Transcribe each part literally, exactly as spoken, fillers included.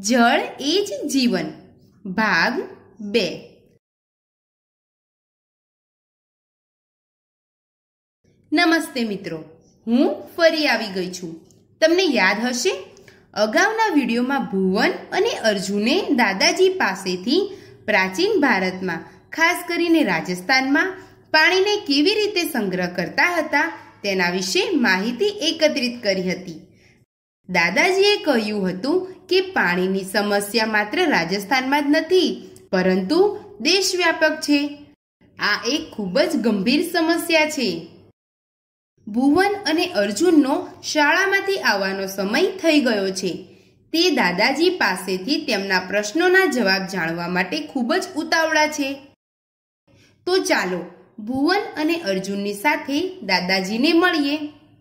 જળ એ જ જીવન ભાગ બે. નમસ્તે મિત્રો, હું ફરી આવી ગઈ છું. તમને યાદ હશે અગાઉના વિડીયોમાં ભુવન અને અર્જુને દાદાજી પાસેથી પ્રાચીન ભારતમાં ખાસ કરીને રાજસ્થાનમાં પાણીને કેવી રીતે સંગ્રહ કરતા હતા તેના વિશે માહિતી એકત્રિત કરી હતી. દાદાજીએ કહ્યું હતું કે પાણીની સમસ્યા માત્ર રાજસ્થાનમાં જ નથી પરંતુ દેશવ્યાપક છે. આ એક ખૂબ જ ગંભીર સમસ્યા છે. ભુવન અને અર્જુનનો શાળામાંથી આવવાનો સમય થઈ ગયો છે. તે દાદાજી પાસેથી તેમના પ્રશ્નોના જવાબ જાણવા માટે ખૂબ જ ઉતાવળા છે. તો ચાલો ભુવન અને અર્જુનની સાથે દાદાજીને મળીએ.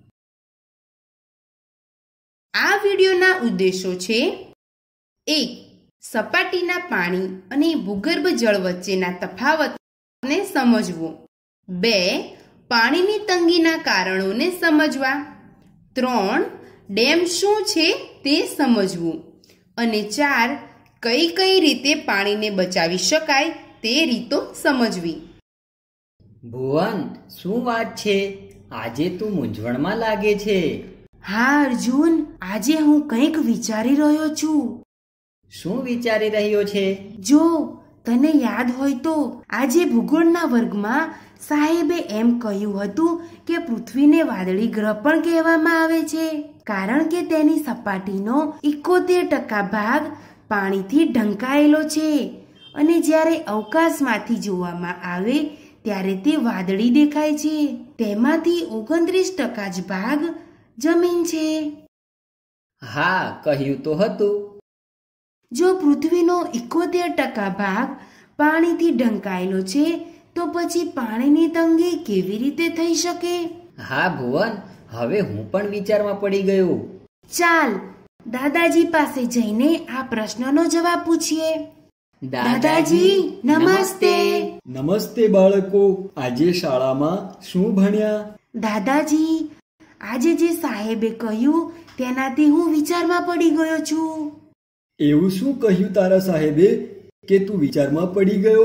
આ વિડીયોના ઉદ્દેશો છે: એક. સપાટીના પાણી અને ભૂગર્ભ જળ વચ્ચેના તફાવતને સમજવો. બે. પાણીની તંગીના કારણોને સમજવા. ત્રણ. ડેમ શું છે તે સમજવું. અને ચાર. કઈ કઈ રીતે પાણીને બચાવી શકાય તે રીતો સમજવી. ભુવન, શું વાત છે? આજે તું મૂંઝવણમાં લાગે છે. હા અર્જુન, આજે હું કંઈક વિચારી રહ્યો છું. શું વિચારી રહ્યો છે? જો તને યાદ હોય તો આજે ભૂગોળના વર્ગમાં સાહેબે એમ કહ્યું હતું કે પૃથ્વીને વાદળી ગ્રહ પણ કહેવામાં આવે છે કારણ કે તેની સપાટીનો એકોતેર ટકા ભાગ પાણીથી ઢંકાયેલો છે અને જ્યારે અવકાશમાંથી જોવામાં આવે ત્યારે તે વાદળી દેખાય છે. તેમાંથી ઓગણત્રીસ ટકા જ ભાગ જમીન છે. હા, કહ્યું તો હતું. જો પૃથ્વીનો એકોતેર ટકા ભાગ પાણીથી ઢંકાયેલો છે તો પછી પાણીની તંગી કેવી રીતે થઈ શકે? હા ભુવન, હવે હું પણ વિચારમાં પડી ગયો. ચાલ દાદાજી પાસે જઈને આ પ્રશ્નનો જવાબ પૂછીએ. દાદાજી નમસ્તે. નમસ્તે બાળકો, આજે શાળામાં શું ભણ્યા? દાદાજી, આજે જે સાહેબે કહ્યું તેનાથી હું વિચારમાં પડી ગયો છું. એવું શું કહ્યું તારા સાહેબે કે તું વિચારમાં પડી ગયો?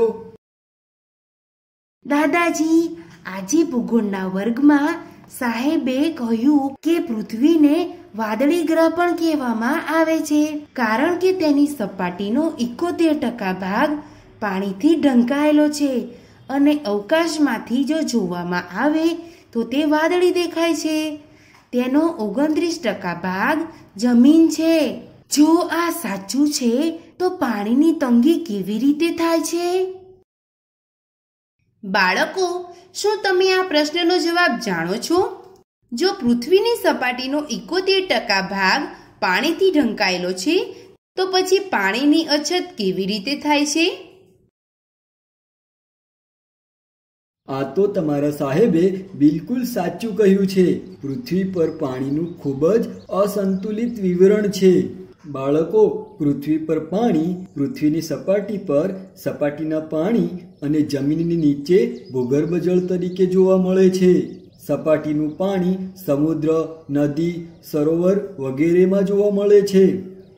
દાદાજી, આજે ભૂગોળના વર્ગમાં સાહેબે કહ્યું કે પૃથ્વીને વાદળી ગ્રહ પણ કહેવામાં આવે છે કારણ કે તેની સપાટીનો એકોતેર ટકા ભાગ પાણીથી ઢંકાયેલો છે અને અવકાશમાંથી જો જોવામાં આવે તો તે વાદળી દેખાય છે. તેનો ઓગણત્રીસ ટકા ભાગ જમીન છે. જો આ સાચું છે તો પાણીની તંગી કેવી રીતે થાય છે? બાળકો, શું તમે આ પ્રશ્નનો જવાબ જાણો છો? જો પૃથ્વીની સપાટીનો એકોતેર ટકા ભાગ પાણીથી ઢંકાયેલો છે તો પછી પાણીની અછત કેવી રીતે થાય છે? આ તો તમારા સાહેબે બિલકુલ સાચું કહ્યું છે. પૃથ્વી પર પાણીનું ખૂબ જ અસંતુલિત વિવરણ છે. બાળકો, પૃથ્વી પર પાણી પૃથ્વીની સપાટી પર સપાટીના પાણી અને જમીનની નીચે ભૂગર્ભ જળ તરીકે જોવા મળે છે. સપાટીનું પાણી સમુદ્ર, નદી, સરોવર વગેરેમાં જોવા મળે છે.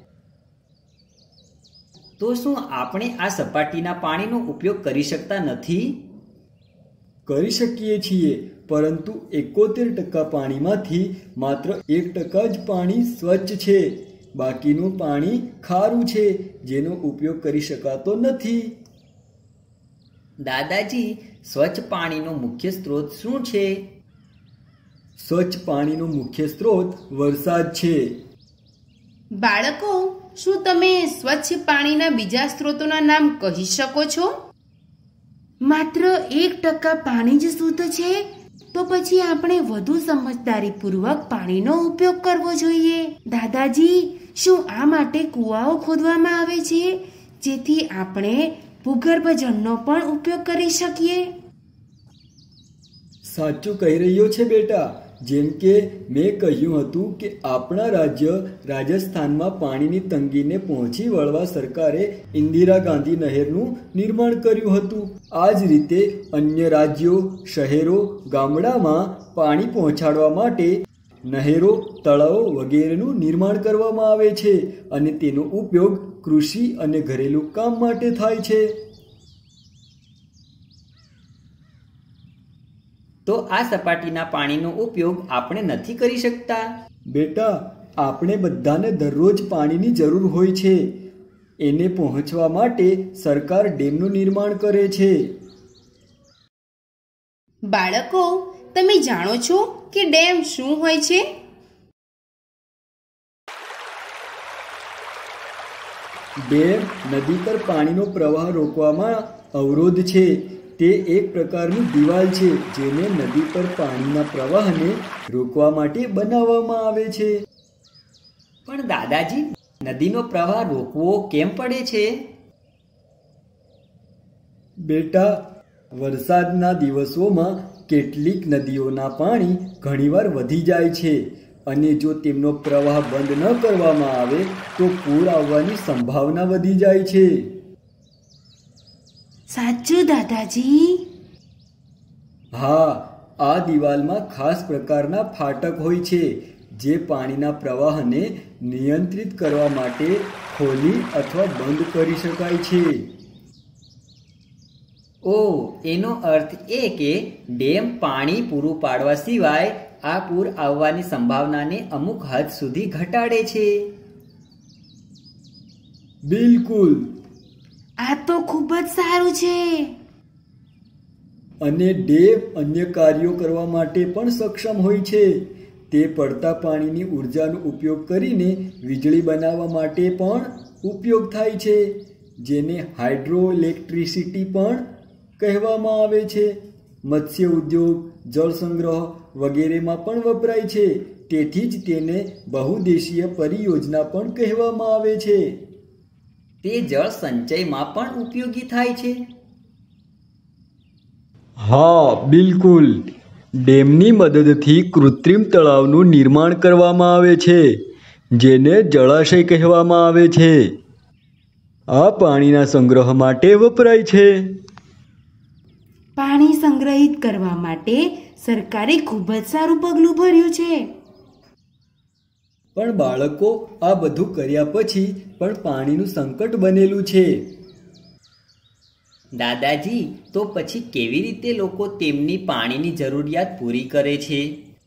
તો શું આપણે આ સપાટીના પાણીનો ઉપયોગ કરી શકતા નથી? કરી શકીએ છીએ, પરંતુ એકોતેર ટકા પાણીમાંથી માત્ર એક ટકા જ પાણી સ્વચ્છ છે. બાકીનું પાણી ખારું છે જેનો ઉપયોગ કરી શકાતો નથી. દાદાજી, સ્વચ્છ પાણીનો મુખ્ય સ્ત્રોત શું છે? સ્વચ્છ પાણીનો મુખ્ય સ્ત્રોત વરસાદ છે. બાળકો, શું તમે સ્વચ્છ પાણીના બીજા સ્ત્રોતોના નામ કહી શકો છો? માત્ર એક ટકા પાણી જ શુદ્ધ છે તો પછી આપણે વધુ સમજદારીપૂર્વક પાણીનો ઉપયોગ કરવો જોઈએ. દાદાજી, શું આ માટે કૂવાઓ ખોદવામાં આવે છે જેથી આપણે ભૂગર્ભ જળનો પણ ઉપયોગ કરી શકીએ? સાચું કહી રહ્યો છે બેટા. જેમ કે મેં કહ્યું હતું કે આપણા રાજ્ય રાજસ્થાનમાં પાણીની તંગીને પહોંચી વળવા સરકારે ઇન્દિરા ગાંધી નહેરનું નિર્માણ કર્યું હતું. આ જ રીતે અન્ય રાજ્યો, શહેરો, ગામડામાં પાણી પહોંચાડવા માટે નહેરો, તળાવો વગેરેનું નિર્માણ કરવામાં આવે છે અને તેનો ઉપયોગ કૃષિ અને ઘરેલું કામ માટે થાય છે. તો આ સપાટીના પાણીનો ઉપયોગ આપણે નથી કરી શકતા? બેટા, આપણે બધાને દરરોજ પાણીની જરૂર હોય છે. એને પહોંચવા માટે સરકાર ડેમનું નિર્માણ કરે છે. બાળકો, તમે જાણો છો કે ડેમ શું હોય છે? ડેમ નદી પર પાણીનો પ્રવાહ રોકવામાં અવરોધ છે. તે એક પ્રકારની દિવાલ છે જેને નદી પર પાણીના પ્રવાહને રોકવા માટે બનાવવામાં આવે છે. પણ દાદાજી, નદીનો પ્રવાહ રોકવો કેમ પડે છે? બેટા, વરસાદના દિવસોમાં કેટલીક નદીઓના પાણી ઘણીવાર વધી જાય છે અને જો તેમનો પ્રવાહ બંધ ન કરવામાં આવે તો પૂર આવવાની સંભાવના વધી જાય છે. સાચું દાદાજી? હા, આ દિવાલમાં ખાસ પ્રકારના ફાટક હોય છે જે પાણીના પ્રવાહને નિયંત્રિત કરવા માટે ખોલી અથવા બંધ કરી શકાય છે. ઓ, એનો અર્થ એ કે ડેમ પાણી પૂરું પાડવા સિવાય આ પૂર આવવાની સંભાવનાને અમુક હદ સુધી ઘટાડે છે. બિલકુલ. આ તો ખૂબ જ સારું છે. અને ડેમ અન્ય કાર્યો કરવા માટે પણ સક્ષમ હોય છે. તે પડતા પાણીની ઉર્જાનો ઉપયોગ કરીને વીજળી બનાવવા માટે પણ ઉપયોગ થાય છે, જેને હાઇડ્રો ઇલેક્ટ્રિસિટી પણ કહેવામાં આવે છે. મત્સ્ય ઉદ્યોગ, જળ સંગ્રહ વગેરેમાં પણ વપરાય છે. તેથી જ તેને બહુદેશીય પરિયોજના પણ કહેવામાં આવે છે. તે જળ સંચયમાં પણ ઉપયોગી થાય છે. હા, બિલકુલ. ડેમની મદદથી કૃત્રિમ તળાવનું નિર્માણ કરવામાં આવે છે, જેને જળાશય કહેવામાં આવે છે. આ પાણીના સંગ્રહ માટે વપરાય છે. પાણી સંગ્રહિત કરવા માટે સરકારે ખૂબ જ સારું પગલું ભર્યું છે. પણ બાળકો, આ બધું કર્યા પછી પણ પાણીનું સંકટ બનેલું છે. દાદાજી, તો પછી કેવી રીતે લોકો તેમની પાણીની જરૂરિયાત પૂરી કરે છે?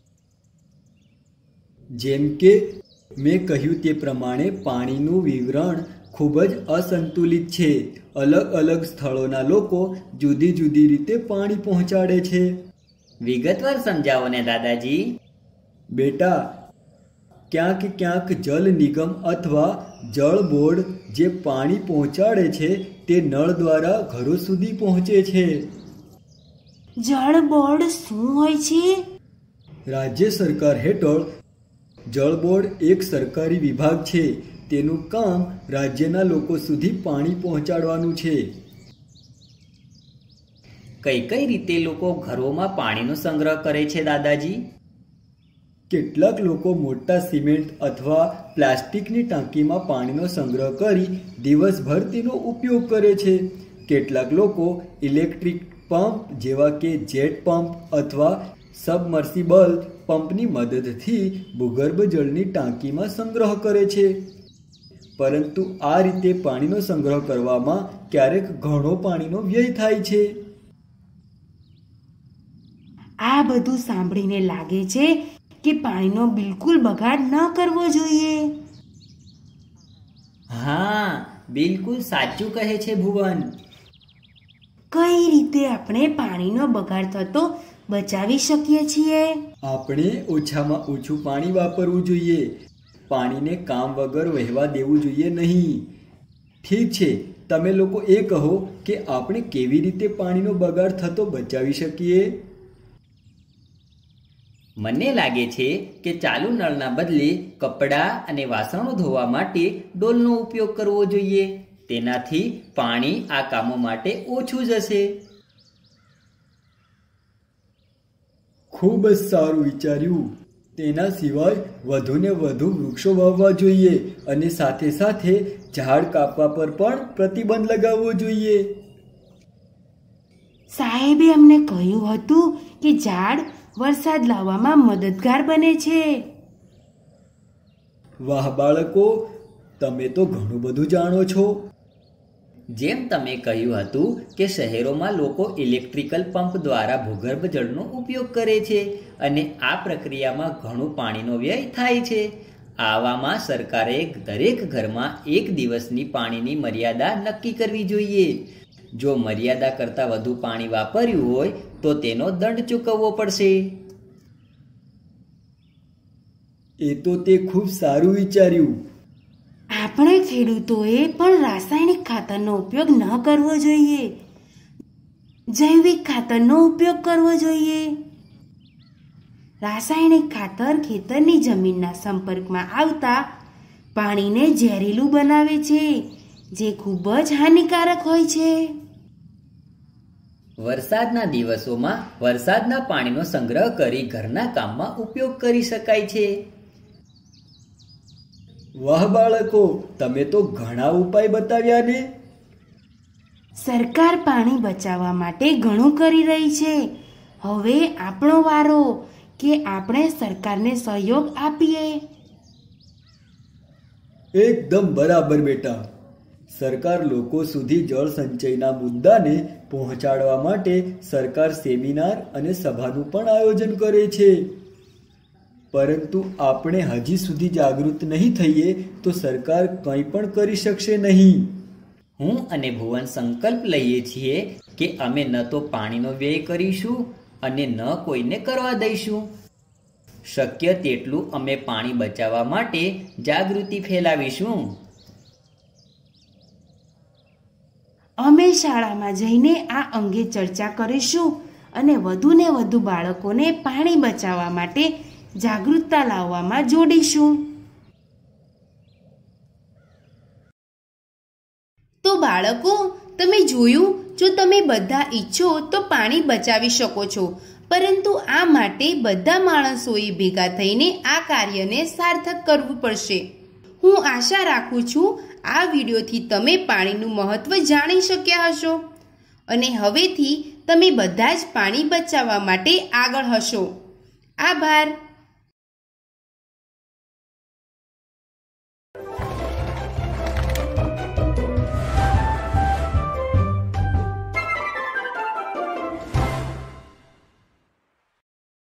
જેમ કે મેં કહ્યું તે પ્રમાણે પાણીનું વિતરણ ખૂબ જ અસંતુલિત છે. અલગ અલગ સ્થળોના લોકો જુદી જુદી રીતે પાણી પહોંચાડે છે. વિગતવાર સમજાવો ને દાદાજી. બેટા, ક્યાંક ક્યાંક જલ નિગમ અથવા જળ બોર્ડ જે પાણી પહોંચાડે છે તે નળ દ્વારા ઘરો સુધી પહોંચે છે. જળ બોર્ડ શું હોય છે? રાજ્ય સરકાર હેઠળ જળ બોર્ડ એક સરકારી વિભાગ છે. તેનું કામ રાજ્યના લોકો સુધી પાણી પહોંચાડવાનું છે. કઈ કઈ રીતે લોકો ઘરોમાં પાણીનો સંગ્રહ કરે છે દાદાજી? કેટલાક લોકો મોટા સિમેન્ટ અથવા પ્લાસ્ટિકની ટાંકીમાં પાણીનો સંગ્રહ કરી દિવસભર તેનો ઉપયોગ કરે છે. કેટલાક લોકો ઇલેક્ટ્રિક પંપ જેવા કે જેટ પંપ અથવા સબમર્સિબલ પંપની મદદથી ભૂગર્ભ જળની ટાંકીમાં સંગ્રહ કરે છે. પરંતુ આ રીતે પાણીનો સંગ્રહ કરવામાં ક્યારેક ઘણો પાણીનો વ્યય થાય છે. આ બધું સાંભળીને લાગે છે કે પાણીનો બિલકુલ બગાડ ન કરવો જોઈએ. હા, બિલકુલ સાચું કહે છે ભુવન. કઈ રીતે આપણે પાણીનો બગાડ થતો બચાવી શકીએ છીએ? આપણે ઓછામાં ઓછું પાણી વાપરવું જોઈએ. પાણીને કામ વગર વહેવા દેવું જોઈએ નહીં. ઠીક છે, તમે લોકો એ કહો કે આપણે કેવી રીતે પાણીનો બગાડ થતો બચાવી શકીએ? મને લાગે છે કે ચાલુ નળના બદલે કપડાં અને વાસણો ધોવા માટે ડોલનો ઉપયોગ કરવો જોઈએ. તેનાથી પાણી આ કામો માટે ઓછું જશે. ખૂબ જ સારું વિચાર્યું. તેના સિવાય વધુને વધુ વૃક્ષો વાવવા જોઈએ અને સાથે સાથે ઝાડ કાપવા પર પણ પ્રતિબંધ લગાવવો જોઈએ. સાહેબે અમને કહ્યું હતું કે ઝાડ વરસાદ લાવવામાં મદદગાર બને છે. વાહ બાળકો, તમે તો ઘણું બધું જાણો છો. જેમ તમે કહ્યું હતું કે શહેરોમાં લોકો ઇલેક્ટ્રિકલ પંપ દ્વારા ભૂગર્ભ જળનો ઉપયોગ કરે છે અને આ પ્રક્રિયામાં ઘણું પાણીનો વ્યય થાય છે. આવામાં સરકારે દરેક ઘરમાં એક દિવસની પાણીની મર્યાદા નક્કી કરવી જોઈએ. જો મર્યાદા કરતાં વધુ પાણી વાપર્યું હોય તો તેનો દંડ ચૂકવવો પડશે. એ તો તે ખૂબ સારું વિચાર્યું. આપણે ખેડૂતોએ પણ રાસાયણિક ખાતરનો ઉપયોગ ન કરવો જોઈએ. જૈવિક ખાતરનો ઉપયોગ કરવો જોઈએ. રાસાયણિક ખાતર ખેતરની જમીનના સંપર્કમાં આવતા પાણીને ઝેરીલું બનાવે છે, જે ખૂબ જ હાનિકારક હોય છે. વરસાદના દિવસોમાં વરસાદના પાણીનો સંગ્રહ કરી ઘરના કામમાં ઉપયોગ કરી શકાય છે. વાહ બાળકો, તમે તો ઘણા ઉપાય બતાવ્યા ને. સરકાર પાણી બચાવવા માટે ઘણું કરી રહી છે. હવે આપણો વારો કે આપણે સરકારને સહયોગ આપીએ. એકદમ બરાબર બેટા. સરકાર લોકો સુધી જળ સંચયના મુદ્દાને પહોંચાડવા માટે સરકાર સેમિનાર અને સભાનું પણ આયોજન કરે છે. પરંતુ આપણે હજી સુધી જાગૃત નહીં થઈએ તો સરકાર કંઈ પણ કરી શકશે નહીં. હું અને ભુવન સંકલ્પ લઈએ છીએ કે અમે ન તો પાણીનો વ્યય કરીશું અને ન કોઈને કરવા દઈશું. શક્ય તેટલું અમે પાણી બચાવવા માટે જાગૃતિ ફેલાવીશું. અમે શાળામાં જઈને આ અંગે ચર્ચા કરીશું અને વધુને વધુ બાળકોને પાણી બચાવવા માટે જાગૃતતા લાવવામાં જોડીશું. તો બાળકો, તમે જોયું, જો તમે બધા ઈચ્છો તો પાણી બચાવી શકો છો, પરંતુ આ માટે બધા માણસોએ ભેગા થઈને આ કાર્યને સાર્થક કરવું પડશે. હું આશા રાખું છું આ વિડીયોથી તમે પાણીનું મહત્ત્વ જાણી શક્યા હશો અને હવેથી તમે બધા જ પાણી બચાવવા માટે આગળ હશો. આભાર.